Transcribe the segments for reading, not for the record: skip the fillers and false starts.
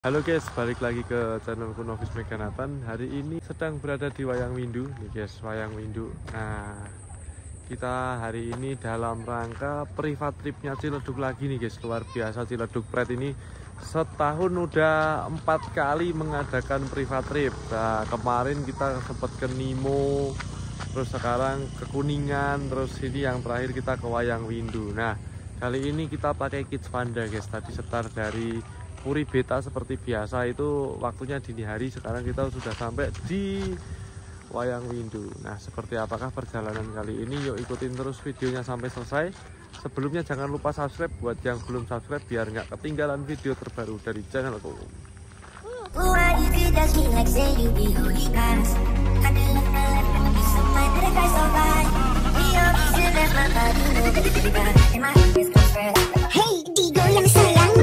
Halo guys, balik lagi ke channelku Novis Meganatan. Hari ini sedang berada di Wayang Windu nih guys, Wayang Windu. Nah, kita hari ini dalam rangka privat tripnya Ciledug lagi nih guys. Luar biasa, Ciledug Pride ini setahun udah 4 kali mengadakan privat trip. Nah, kemarin kita sempat ke Nimo, terus sekarang ke Kuningan, terus ini yang terakhir kita ke Wayang Windu. Nah, kali ini kita pakai Kids Panda guys. Tadi setar dari Puri Beta seperti biasa, itu waktunya dini hari. Sekarang kita sudah sampai di Wayang Windu. Nah, seperti apakah perjalanan kali ini? Yuk ikutin terus videonya sampai selesai. Sebelumnya jangan lupa subscribe buat yang belum subscribe, biar nggak ketinggalan video terbaru dari channelku. Hey, Digo yang sayang.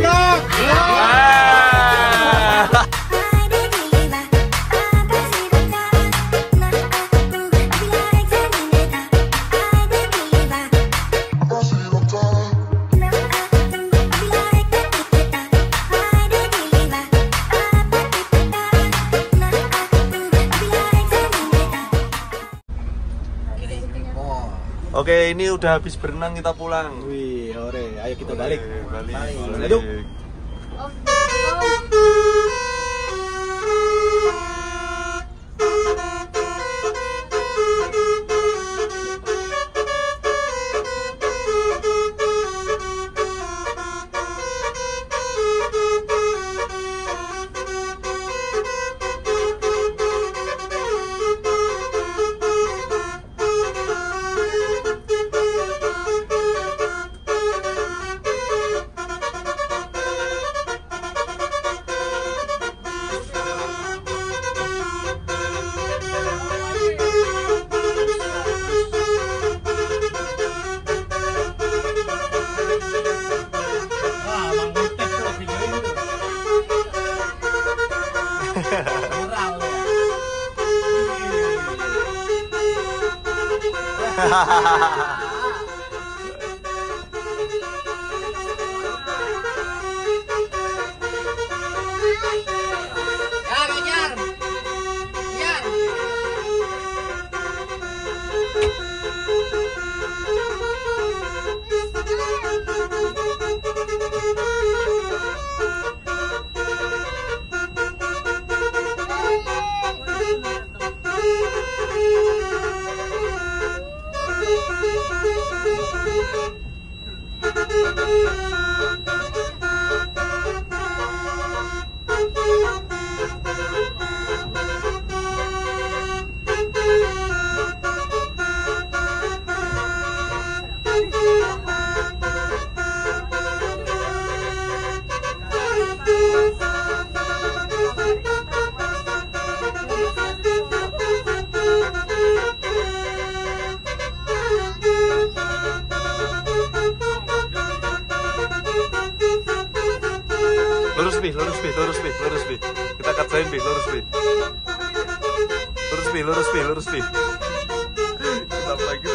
Oke, ini udah habis berenang, kita pulang. Wih, ore, ayo kita balik. Balik. Ayo. Lurus bi. Kita katain bi, lurus bi. Lurus bi. Tetap lagi.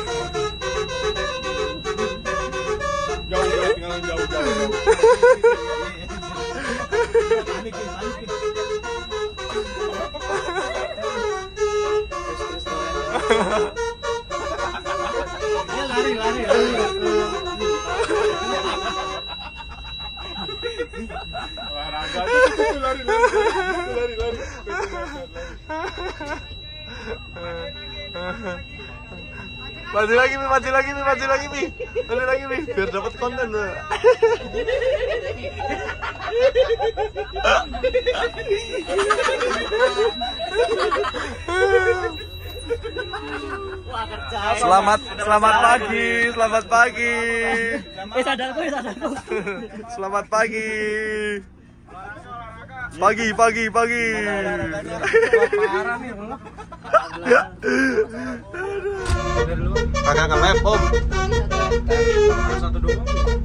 Jauh, tinggal jauh. Lari. Olahraga itu lari. Maju lagi mi, biar dapat konten. Selamat pagi. Sadarku. Selamat pagi. Pagi. Agak nge-lab, Om. Satu doang.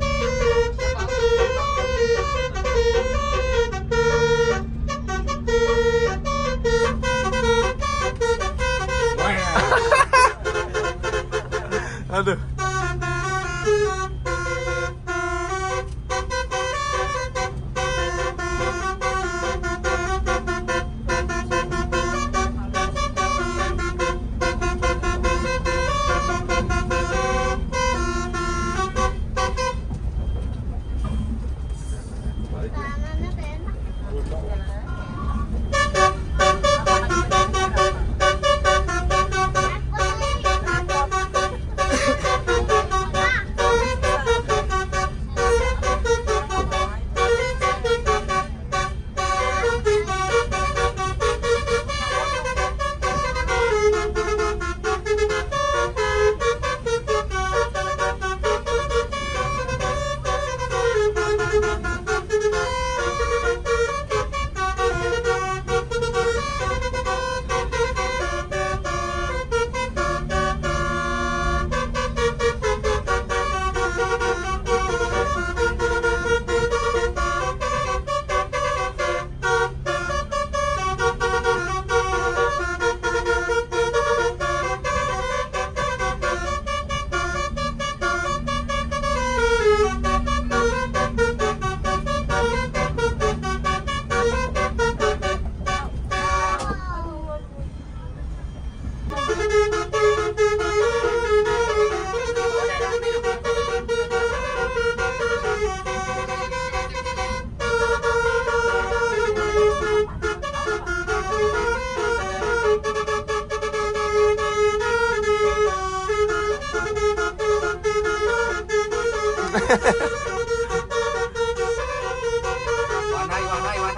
Aduh.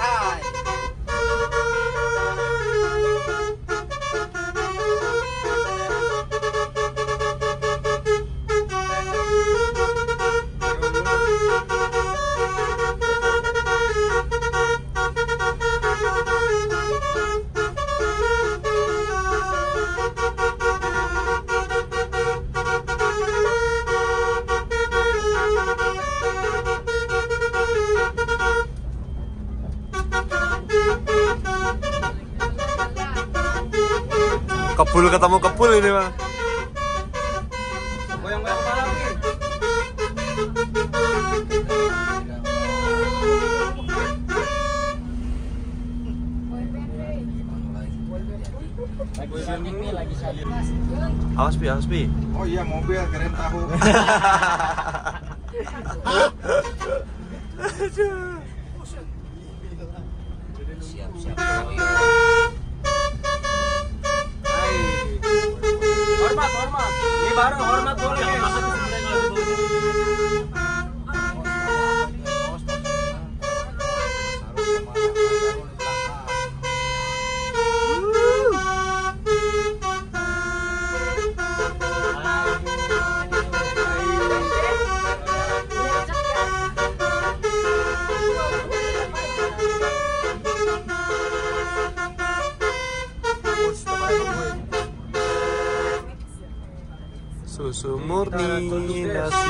Hai. Kebul ketemu kebul ini bang. Goyang-goyang kepala lagi. Awas pi. Oh iya mobil keren tahu. Siap. Hormat. Ini baru hormat boleh. Susu murni nasi.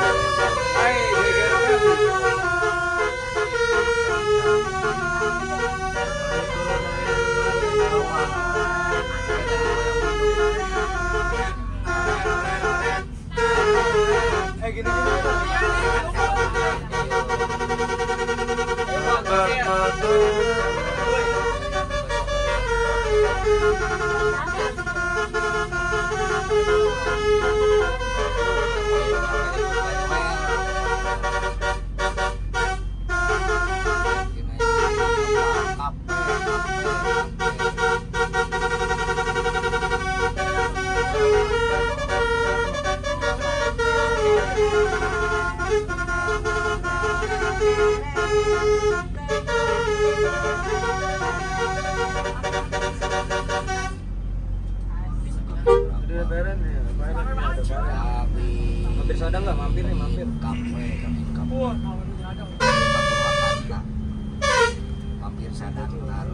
Mampir soda nggak? Mampir. Mampir sadar.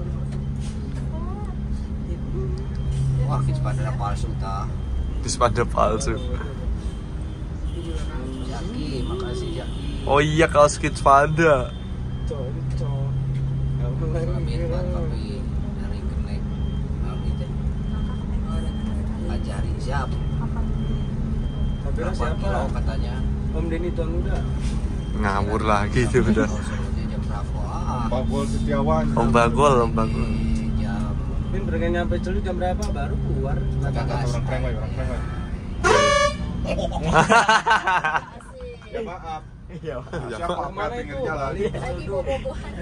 Wah, pada palsu ta. Pada palsu. Jaki, makasih Jaki. Oh iya kaos kids pada. Amin tapi dari kenek. Amin teh. Ajari siap. Mampir siapa? Kilo katanya. Om Denny Tuan Muda. Ngawur lagi itu udah. Jam berapa? Bagol Setiawan. Om Bagol. Jam. Min bergen nyampe Celuit jam berapa? Baru keluar. Kata orang prank. Ya maaf. Siapa Kemana pinggir itu? jalan? Lagi bobogohan.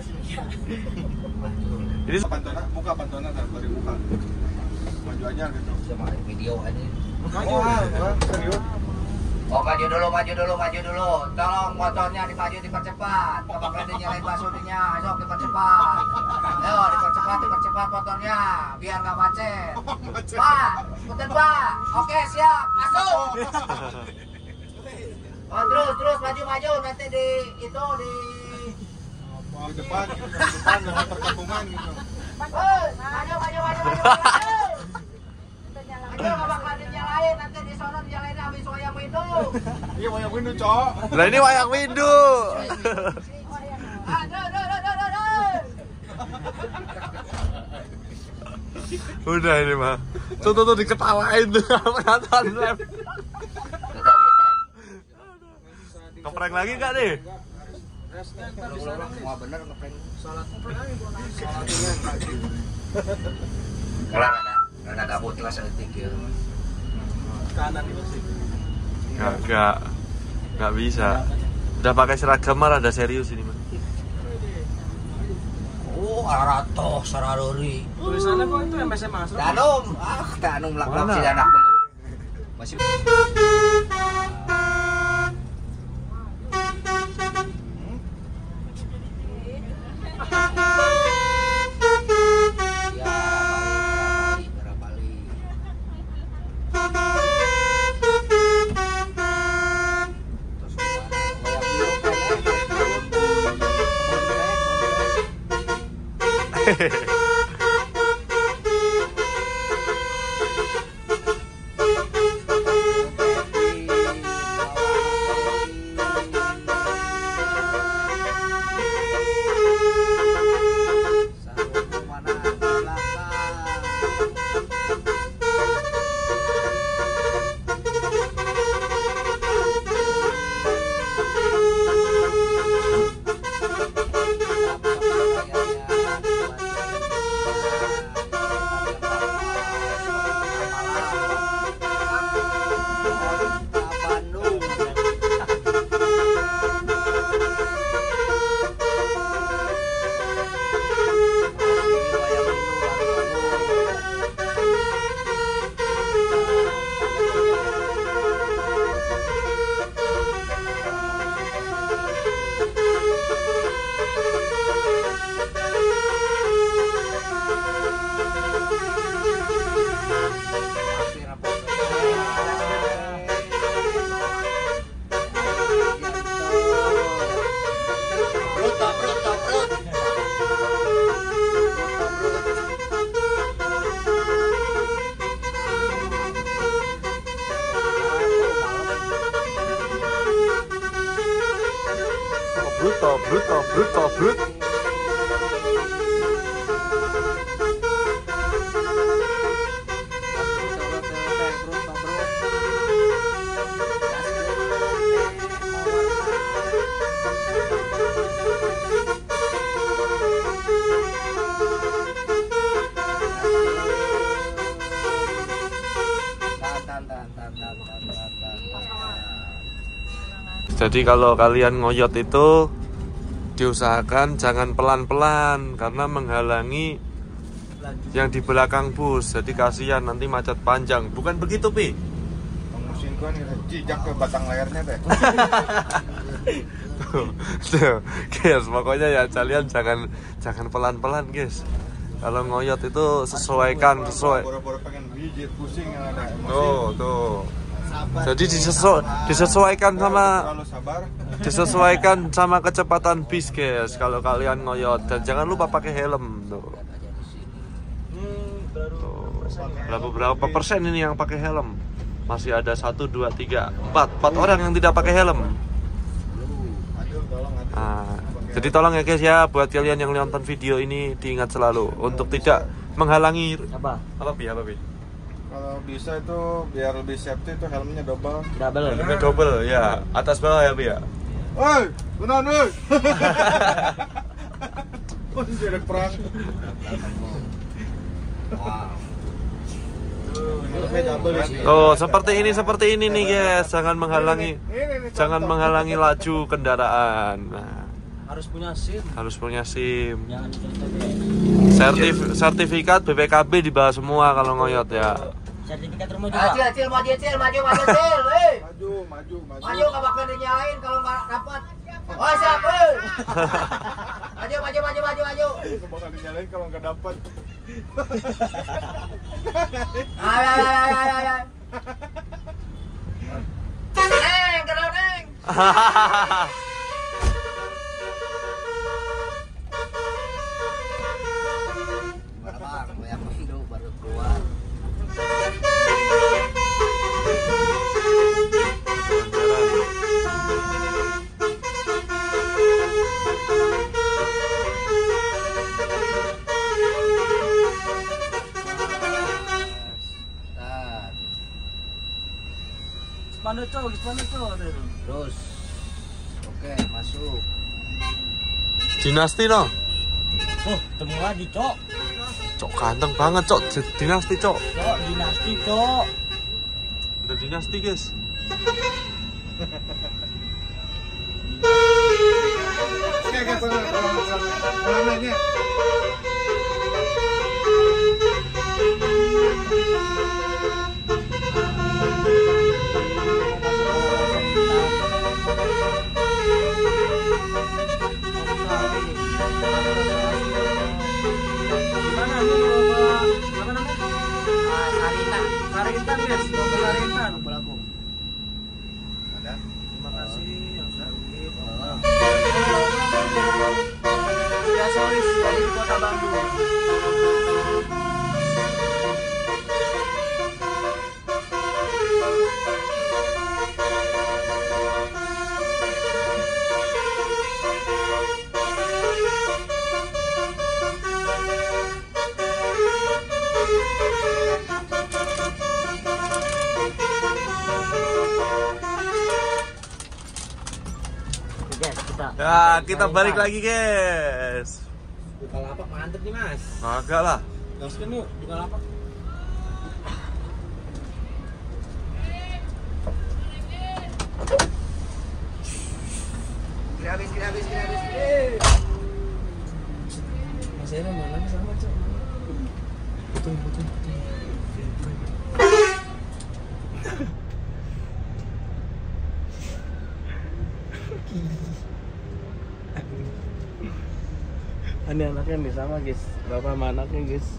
Ini Muka pantona dari muka. Maju aja gitu. Sama video aja. Maju. Serius. Oh, maju dulu. Tolong motornya dipercepat. Kalau nyalain basuhnya, ayo dipercepat. Ayo dipercepat motornya, biar nggak macet. Pak, punten Pak. Oke, siap, masuk. Oh, terus maju nanti di Depan dengan perkampungan gitu. Maju. Ayo nggak bakal dinyalain, nanti di sono dinyalain habis wayang windu. Iya wayang windu, Cok. lah ini wayang windu. Udah ini mah. Tuh diketawain tuh penonton live. Ngeprank lagi enggak nih? Wah bener ngeprank. Karena gabut lah sedetik ya. Kanan itu sih. Enggak bisa. Udah pakai seragam mah ada serius ini mah. Oh, arato sararori. Tulisannya kok itu MSM Masuk. Danum lak-lak si anak dulu. Masih Brut. Jadi kalau kalian ngoyot itu diusahakan jangan pelan-pelan karena menghalangi yang di belakang bus. Jadi kasihan nanti macet panjang. Bukan begitu, Pi? Mesin gua nih jijak ke batang layarnya teh. Tuh, guys, pokoknya ya kalian jangan pelan-pelan, guys. Kalau ngoyot itu sesuaikan sesuai. Boro-boro pengen bijit pusing yang ada emosi. Tuh. Jadi disesuaikan sama kecepatan bis, guys. Kalau kalian ngoyot, dan jangan lupa pakai helm tuh. Berapa persen ini yang pakai helm? Masih ada 1, 2, 3, 4 orang yang tidak pakai helm. Jadi tolong ya guys ya, buat kalian yang nonton video ini diingat selalu untuk tidak menghalangi apa Pi? Kalau bisa itu biar lebih safety itu helmnya double. Helmnya double ya, atas bawah ya Pi ya. Woi, benar woi. Masih ada perang. Oh, seperti ini nih guys, jangan menghalangi laju kendaraan. Nah, harus punya SIM. Sertifikat BPKB di bawah semua kalau ngoyot ya. Sertifikat rumah juga. Maju. Maju nggak bakal dinyalain kalau nggak dapat. Oh siap. Maju. Nggak bakal dinyalain kalau nggak dapat. Ayo. Neng. Gimana bang, yang hidup baru keluar. Terus. Oke, masuk. Dinasti no. Oh, temu lagi, Cok. Cok ganteng banget, Cok. Dinasti, Cok. Cok, dinasti, Cok. Udah dinasti, guys. Oke, pelan-pelan. Sarintan guys, mau ke Sarintan. Ada. Terima kasih yang sudah ya, sorry dari Kota Bandung. Ya, kita balik lagi, guys. Bukalapak mantep nih, Mas. Agak lah. Gaskan yuk, Bukalapak. Habis. Mas Ira mana sama, Cok? Betul. Ini anaknya nih sama, guys. Bapak sama anaknya, guys.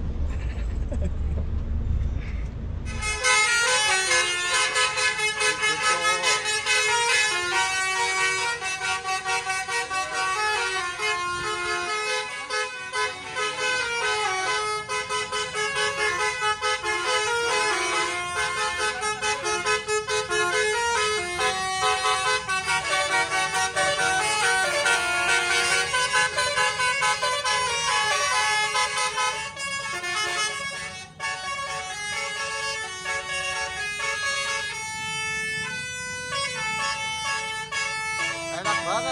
Enak banget.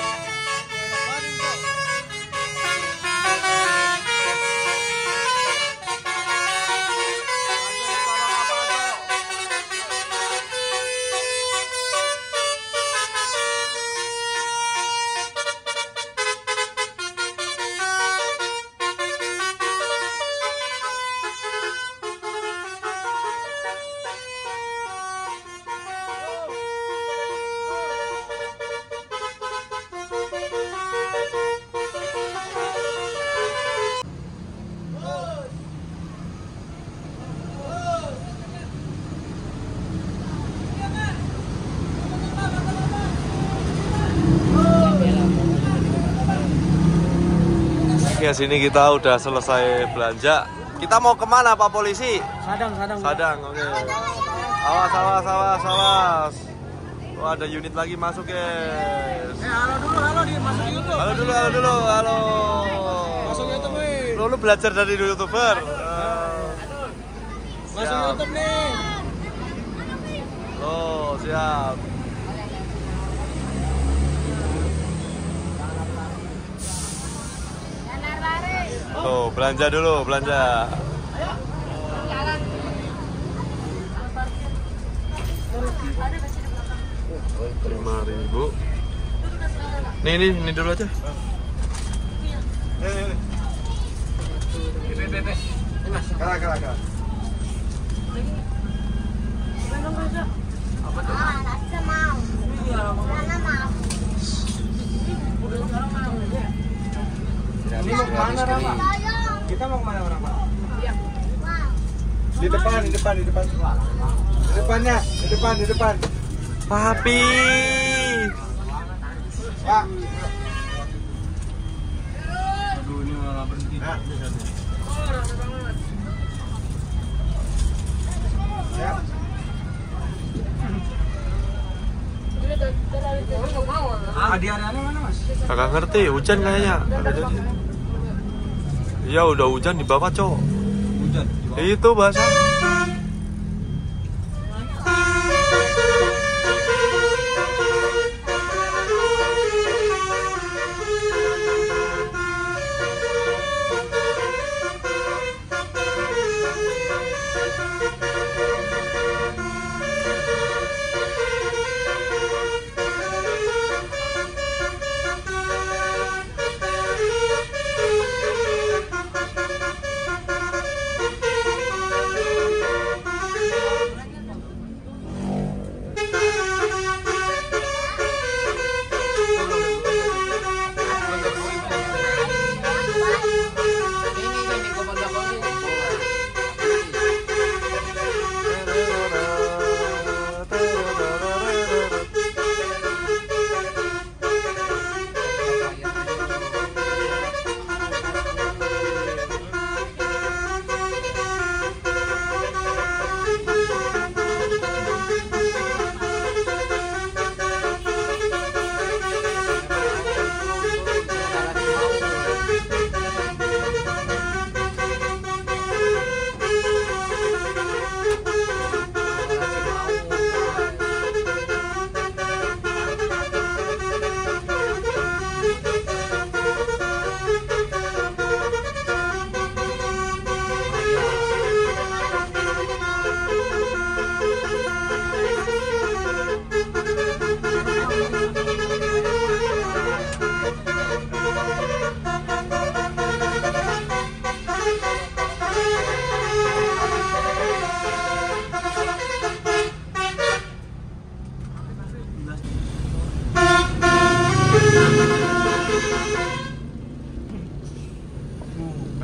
Oke, sini kita udah selesai belanja. Kita mau kemana, Pak Polisi? Sadang. Oke. Awas. Oh, ada unit lagi masuk, guys. Halo di masuk YouTube. Halo dulu. Masuk YouTube nih. Lu belajar dari YouTuber. Masuk Siap. YouTube nih. Oh, siap. Tuh, belanja dulu. 5.000. Ini dulu aja. Kala. Ini mau kemana, Rama? Kita mau kemana, Rama? Di depan. Di depan. Papi. Pak. Aduh, ini malah berhenti. Ya. Hadiahnya mana, Mas? Kagak ngerti, hujan kayaknya. Iya, udah hujan di bawah, Cok. Hujan. Itu bahasa.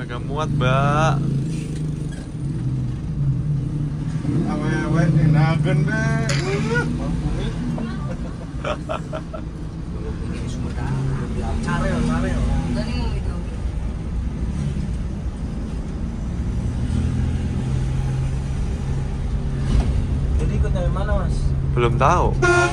Agak muat, Mbak. Awe-awe nagen deh. Ini Sumedang. Carel. Tadi itu. Jadi ikut dari mana, Mas? Belum tahu.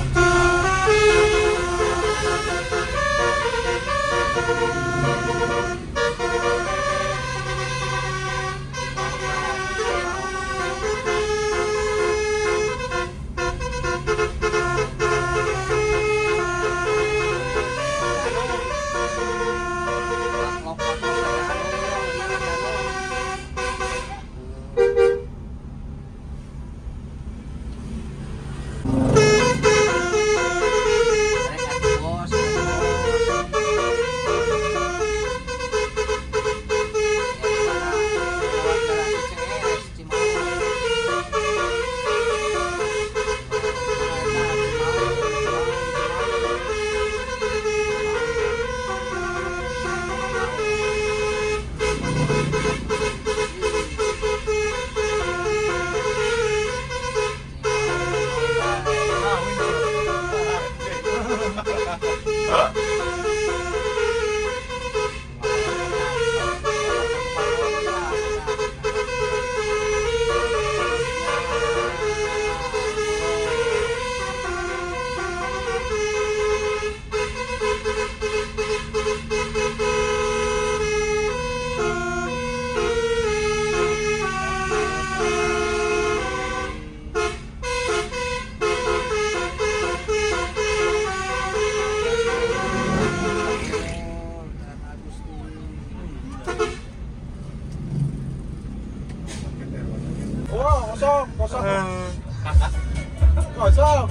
Kosong.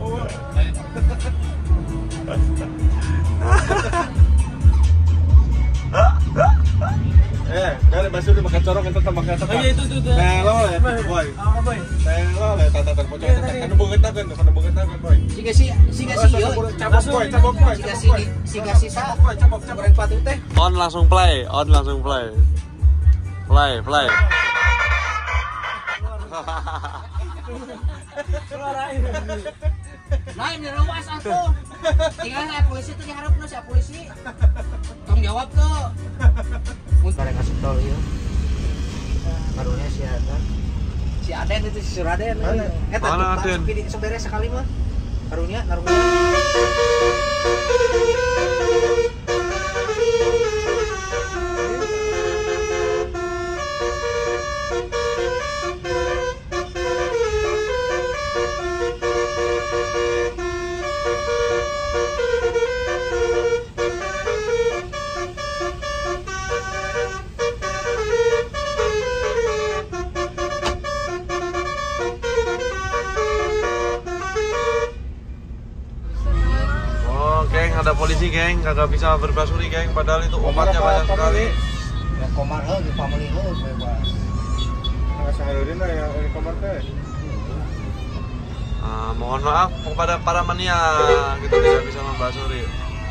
Dari basuh di makan corong itu tambah kata. Oh iya itu. Telo ya, boy. Apa, Boy? Telo ya, tata pocong. Kan bungeutakeun, boy. Siga si ieu. Cabok boy. Siga si sa. Goreng patu teh. On langsung play. Play. Lain direwas atuh. Tinggal polisi teh diharapna si polisi. Tong jawab tuh. Mun bareng asup tol ieu. Karunya si Aden. Si Aden itu si Suraden. Eta Mana Aden? Seberes sekali mah. Karunya. Geng, ada polisi geng, kagak bisa berbasuri geng, padahal itu obatnya banyak sekali. Ya komar heuh, pameli heuh bebas. Nggak sahareudin lah ya di kamar teh. Mohon maaf kepada para mania, kita tidak bisa membasuri.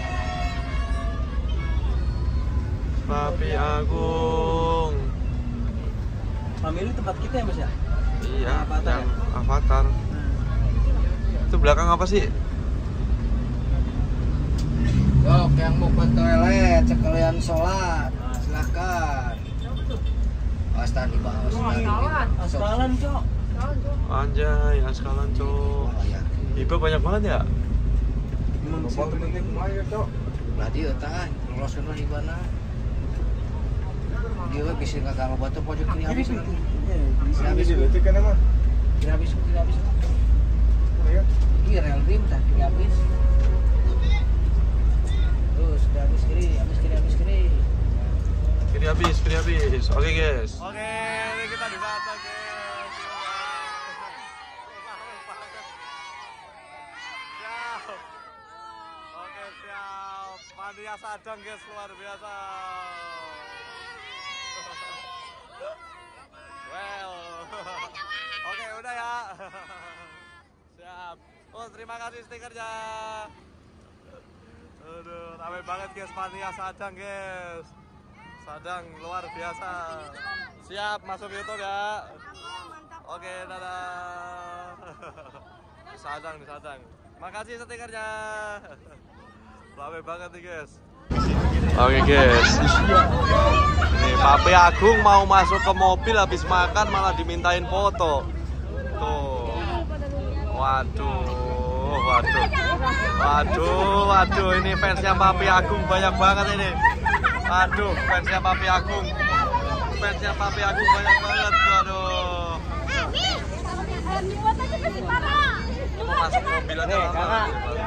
Papi Agung. Family tempat kita ya, Mas ya? Iya, Avatar yang Avatar. Itu belakang apa sih? Sok yang mau ke toilet sekalian sholat silahkan. Awas di bawah. Askalan, Cok. Anjay, askalan cok. Iba banyak banget ya? Ngomong penting kumaha Cok. Berarti eta loloskeun mah hibana. Dia we bisa ka kang batu pojok kiri habis. Habis detik kan mah. Kiri habis. Iya. Kiri rel rim tah kiri habis. Terus habis kiri. Kiri habis. Oke guys. Oke, ini kita di sana guys. Siap. Oke siap. Mania Sadang guys, luar biasa. Well. Oke udah ya. Siap. Oh terima kasih stikernya. Aduh, ramai banget guys, Mania Sadang guys. Sadang luar biasa. Siap masuk YouTube ya. Oke, dadah. Sadang di Sadang. Makasih stikernya. Rame banget nih guys. Oke guys. Nih Papi Agung mau masuk ke mobil habis makan malah dimintain foto. Tuh. Waduh, ini fansnya Papi Agung banyak banget ini. Aduh, fansnya Papi Agung banyak banget. Waduh. Mau masuk mobil aja lama.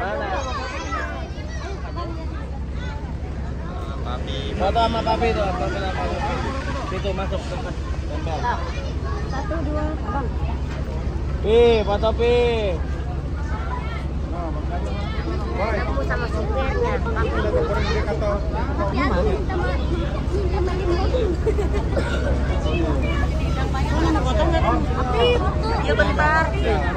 Papi. Foto sama Papi itu, itu masuk tempat tempel. 1, 2, abang. Foto Pi. Ketemu sama supirnya. Iya bentar.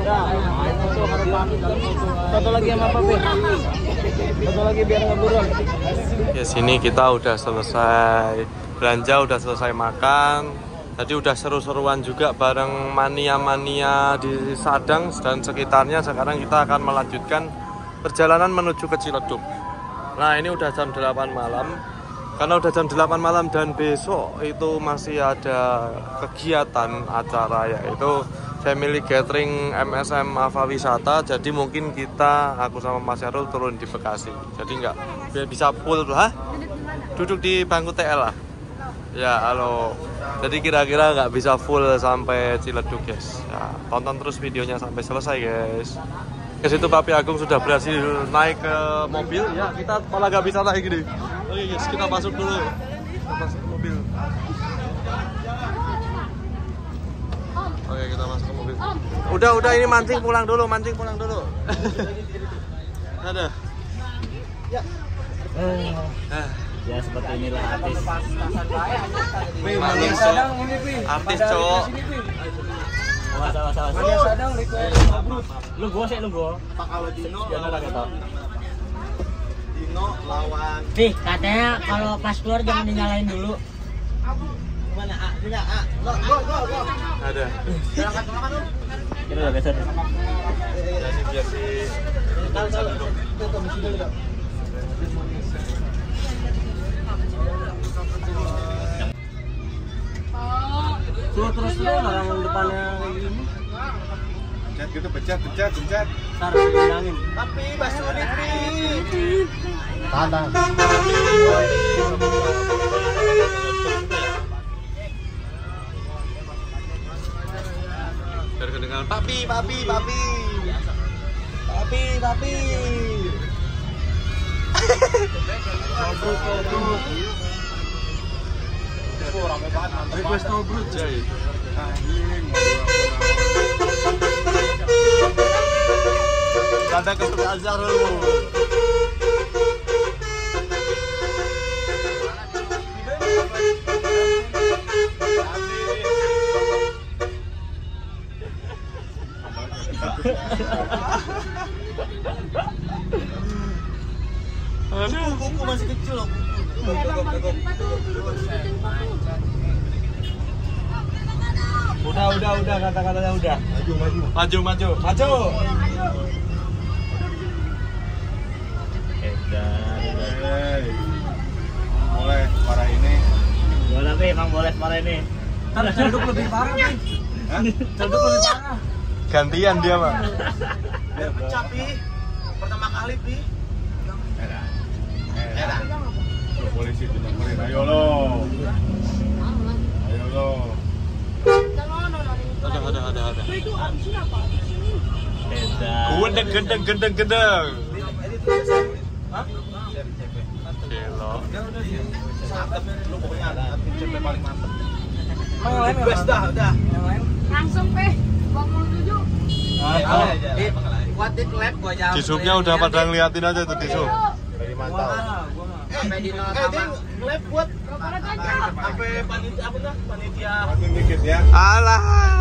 Foto lagi sama Papi. Foto lagi biar nggak buron. Ya sini kita udah selesai belanja, udah selesai makan. Tadi udah seru-seruan juga bareng mania-mania di Sadang dan sekitarnya. Sekarang kita akan melanjutkan perjalanan menuju ke Ciledug. Nah ini udah jam 8 malam. Karena udah jam 8 malam dan besok itu masih ada kegiatan acara yaitu Family Gathering MSM Ava Wisata. Jadi mungkin aku sama Mas Yarul turun di Bekasi. Jadi nggak bisa full lah. Duduk di bangku TL lah. Ya halo. Jadi kira-kira nggak bisa full sampai Ciledug guys. Ya, tonton terus videonya sampai selesai guys. Ke situ Papi Agung sudah berhasil naik ke mobil. Ya kita malah nggak bisa naik gini. Oke guys, kita masuk dulu. Kita masuk ke mobil. Oke, kita masuk ke mobil. Udah ini mancing pulang dulu. Ada. Ya. Ya seperti inilah artis. Artis cowok. Lu gua. Kalau Dino lawan. Nih, katanya kalau pas keluar jangan dinyalain dulu. Mana A? Tidak A. Go. Ada. Kita udah geser. Jadi biar si Terus orang depannya kayak gini. Pencet gitu, pencet. Ntar bilangin. Papi, Basuri, Pi. Tahan. biar kedengaran papi. Request no brut, Jay. Ada ketemu Azhar lu. Aduh, kuku masih kecil loh. Udah kata-katanya udah. Maju. Boleh parah ini. Boleh Pi, emang boleh parah ini. Ntar celduk lebih parah nih. Celduk lebih parah. Gantian dia mah. Biar pecah, Pi. Pertama kali, Pi. Era. Polisi dilaporin. Ayo lo. Ada. Gendeng. Hah? Gelo. Lu pokoknya ada CP paling mantep. Yang lain Best dah, udah. Yang lain. Langsung Pe, 27. Buat di lab gua jawab. Di subnya udah pada ngeliatin aja tuh di sub. Dari mantap. Sampai di nol Dia nge-live buat sampai panitia apa tuh? Panitia. Makin dikit ya. Alah.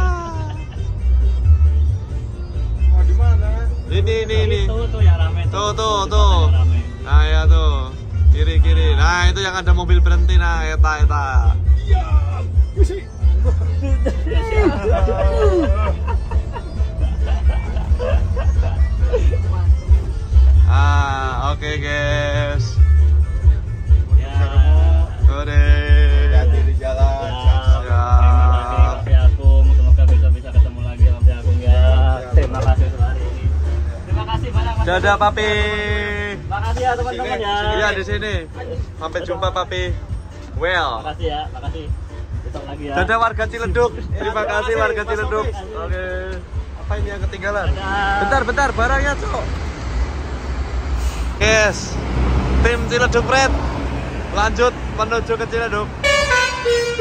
Oh, di mana? Ini. Tuh yang rame Tuh. Nah ya tuh. Kiri. Nah, itu yang ada mobil berhenti. Nah, eta. Oke, guys. Hati-hati di jalan. Semoga bisa ketemu lagi Om Agung ya. Terima kasih untuk hari ini. Terima kasih banyak Mas. Dadah, Papi. Makasih ya teman-teman ya. Iya, di sini. Sampai jumpa, Papi. Well. Makasih ya, makasih. Besok lagi ya. Dadah warga Ciledug. Terima kasih warga Ciledug. Oke. Apa ini yang ketinggalan? Bentar, barangnya, Cok. Guys, tim Ciledug Red lanjut menuju ke Ciledug.